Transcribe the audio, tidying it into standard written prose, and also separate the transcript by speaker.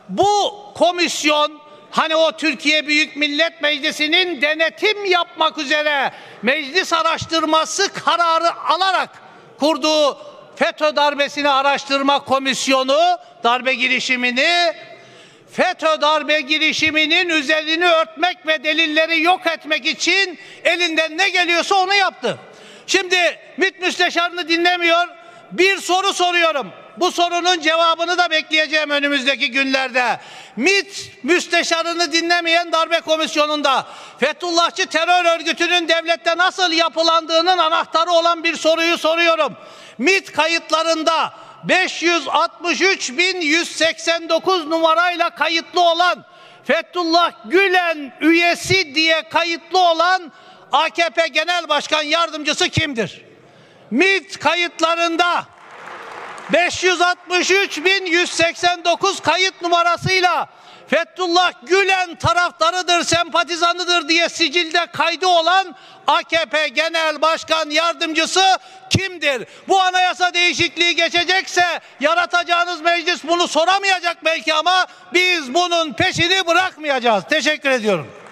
Speaker 1: Bu komisyon, hani o Türkiye Büyük Millet Meclisi'nin denetim yapmak üzere meclis araştırması kararı alarak kurduğu FETÖ darbesini araştırma komisyonu, darbe girişimini, FETÖ darbe girişiminin üzerini örtmek ve delilleri yok etmek için elinden ne geliyorsa onu yaptı. Şimdi MİT müsteşarını dinlemiyor. Bir soru soruyorum. Bu sorunun cevabını da bekleyeceğim önümüzdeki günlerde. MİT müsteşarını dinlemeyen darbe komisyonunda Fethullahçı terör örgütünün devlette nasıl yapılandığının anahtarı olan bir soruyu soruyorum. MİT kayıtlarında 563.189 numarayla kayıtlı olan, Fethullah Gülen üyesi diye kayıtlı olan AKP Genel Başkan Yardımcısı kimdir? MİT kayıtlarında 563.189 kayıt numarasıyla Fethullah Gülen taraftarıdır, sempatizanıdır diye sicilde kaydı olan AKP Genel Başkan Yardımcısı kimdir? Bu anayasa değişikliği geçecekse yaratacağınız meclis bunu soramayacak belki ama biz bunun peşini bırakmayacağız. Teşekkür ediyorum.